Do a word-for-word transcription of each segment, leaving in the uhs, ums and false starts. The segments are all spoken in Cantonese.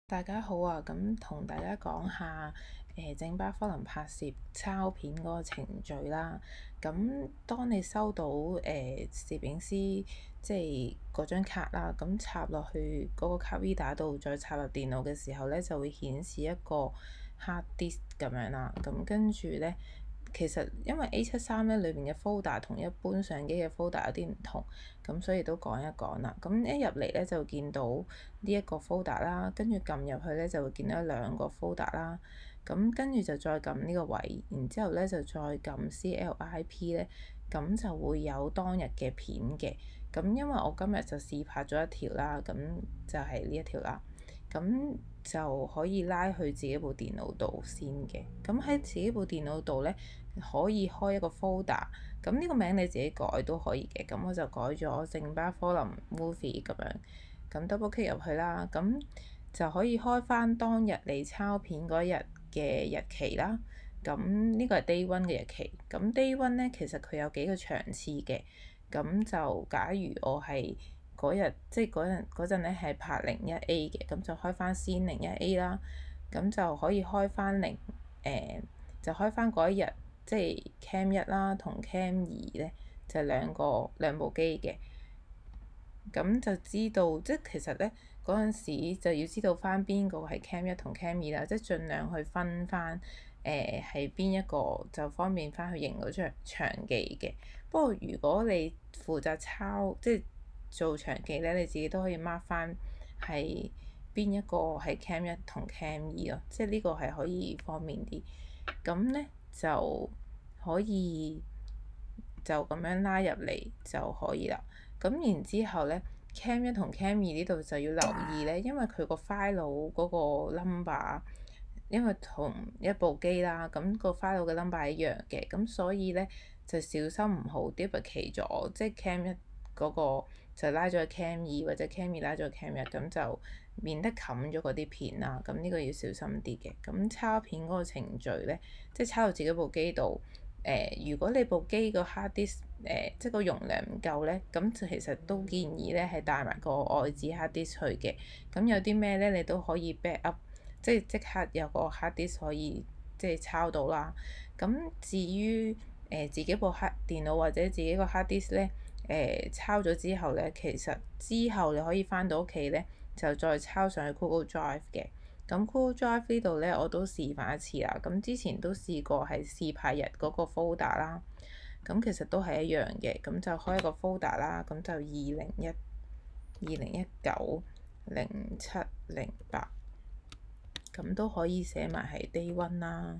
大家好啊，咁同大家講下誒正巴科林拍攝抄片嗰個程序啦。咁當你收到誒、呃、攝影師即係嗰張卡啦，咁插落去嗰個卡 reader 度，再插入電腦嘅時候咧，就會顯示一個 hard disk 咁樣啦。咁跟住咧，其實因為 A 七三咧裏邊嘅 folder 同一般相機嘅 folder 有啲唔同，咁所以都講一講啦。咁一入嚟咧就見到呢一個 folder 啦，跟住撳入去咧就會見到兩個 folder 啦。咁跟住就再撳呢個位，然之後咧就再撳 C L I P 咧，咁就會有當日嘅片嘅。咁因為我今日就試拍咗一條啦，咁就係呢一條啦。咁就可以拉去自己部電腦度先嘅。咁喺自己部電腦度咧，可以開一個 folder。咁呢個名你自己改都可以嘅。咁我就改咗正巴科林 movie 咁樣。咁 double click 入去啦，咁就可以開翻當日你抄片嗰日嘅日期啦。咁呢個係 day one 嘅日期。咁 day one 咧，其實佢有幾個場次嘅。咁就假如我係嗰日即係嗰陣嗰陣咧係拍零一 A 嘅，咁就開翻先零一 A 啦。咁就可以開翻零誒，就開翻嗰一日，即係 cam 一啦同 cam 二咧，就兩個兩部機嘅。咁就知道，即係其實咧嗰陣時就要知道翻邊個係 cam 一同 cam 二啦，即係盡量去分翻誒係邊一個，就方便翻去認嗰張場記嘅。不過如果你負責抄即係做場記咧，你自己都可以 mark 翻係邊一個係 cam 一同 cam 二咯，即係呢個係可以方便啲。咁咧就可以就咁樣拉入嚟就可以啦。咁然之後咧 cam 一同 cam 二呢度就要留意咧，因為佢個 file 嗰個 number，因為同一部機啦，咁個 file 嘅 number 係一樣嘅，咁所以咧就小心唔好 duplicate 咗，即係 cam 一嗰個就拉咗去 cam 二，或者 cam 二拉咗去 cam 一，咁就免得冚咗嗰啲片啦。咁呢個要小心啲嘅。咁抄片嗰個程序咧，即係抄到自己部機度。誒、呃，如果你部機個 hard disk 誒、呃，即係個容量唔夠咧，咁就其實都建議咧係帶埋個外置 hard disk 去嘅。咁有啲咩咧，你都可以 back up，即係即刻有個 hard disk 可以即係抄到啦。咁至於誒、呃、自己部 hard 電腦或者自己個 hard disk 咧，誒、呃、抄咗之後咧，其實之後你可以翻到屋企咧，就再抄上去 Google Drive 嘅。咁 Google Drive 呢度咧，我都示範一次啦。咁之前都試過係試拍日嗰個 folder 啦。咁其實都係一樣嘅。咁就開一個 folder 啦。咁就二零一、二零一九、零七、零八。咁都可以寫埋係 day one 啦。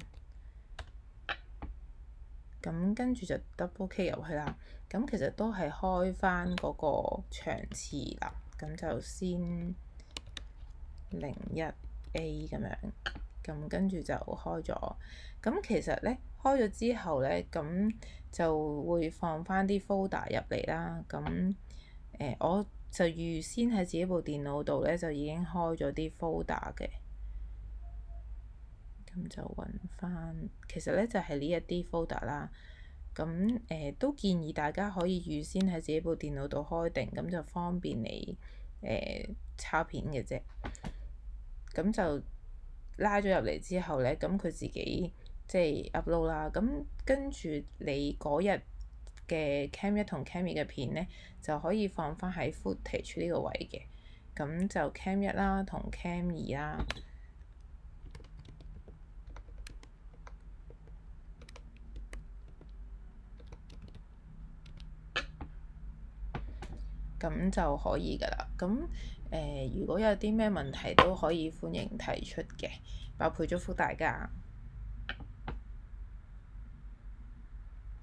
咁跟住就 double click 入去啦。咁其實都係開翻嗰個場次啦。咁就先零一 A 咁樣，咁跟住就開咗。咁其實咧開咗之後咧，咁就會放翻啲 folder 入嚟啦。咁誒、呃，我就預先喺自己部電腦度咧，就已經開咗啲 folder 嘅。咁就揾翻，其實咧就係呢一啲 folder 啦。咁誒、呃、都建議大家可以預先喺自己部電腦度開定，咁就方便你誒、呃、抄片嘅啫。咁就拉咗入嚟之後咧，咁佢自己即係 upload 啦。咁跟住你嗰日嘅 cam 一同 cam 二嘅片咧，就可以放翻喺 footage 呢個位嘅。咁就 cam 一啦同 cam 二啦。咁就可以㗎啦。咁誒、呃，如果有啲咩問題都可以歡迎提出嘅，包括祝福大家。